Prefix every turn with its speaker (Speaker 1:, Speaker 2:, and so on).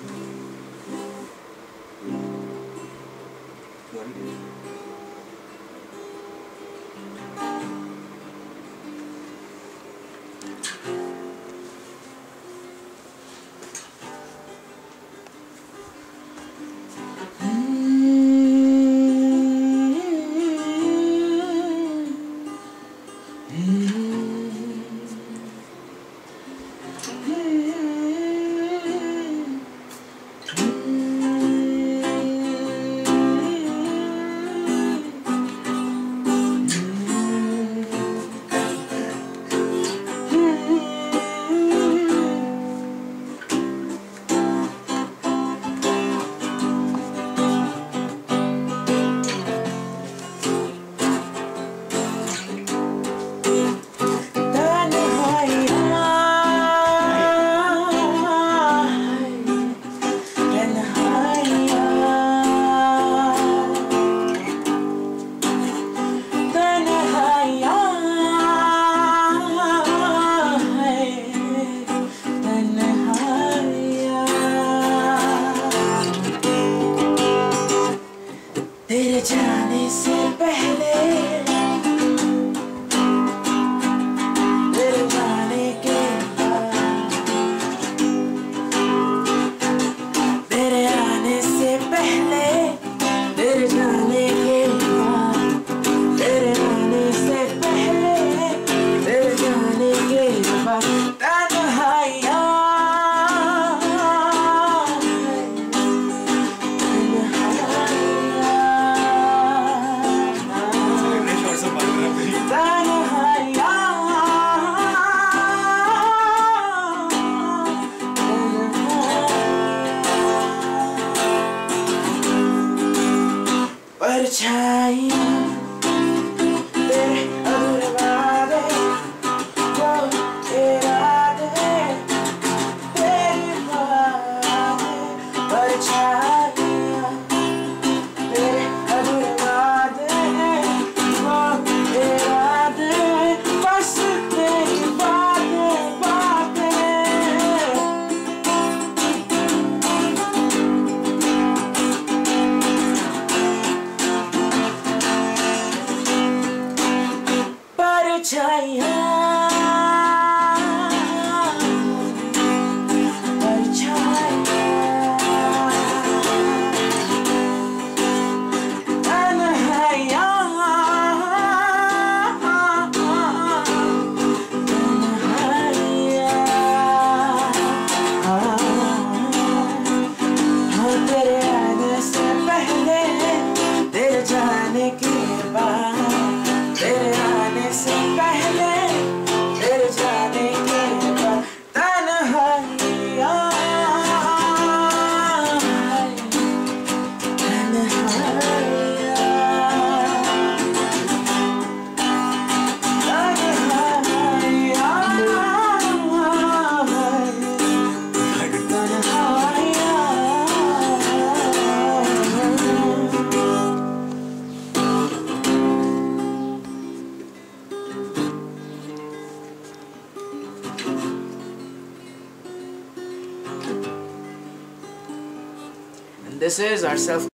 Speaker 1: तेरे जाने से पहले, तेरे जाने के बाद, तेरे आने से पहले, तेरे जाने के बाद, तेरे आने से पहले, तेरे जाने के बाद तन्हाइयाँ परछाइयाँ तेरे अधूरे वादे, वो इरादे तेरी बातें। परछाइयाँ तेरे अधूरे वादे, वो इरादे बस तेरी बातें बातें। परछाइयाँ तेरे आने से पहले, तेरे जाने के बाद, तेरे आने से पहले, तेरे जाने के बाद तन्हाइयाँ And this is our self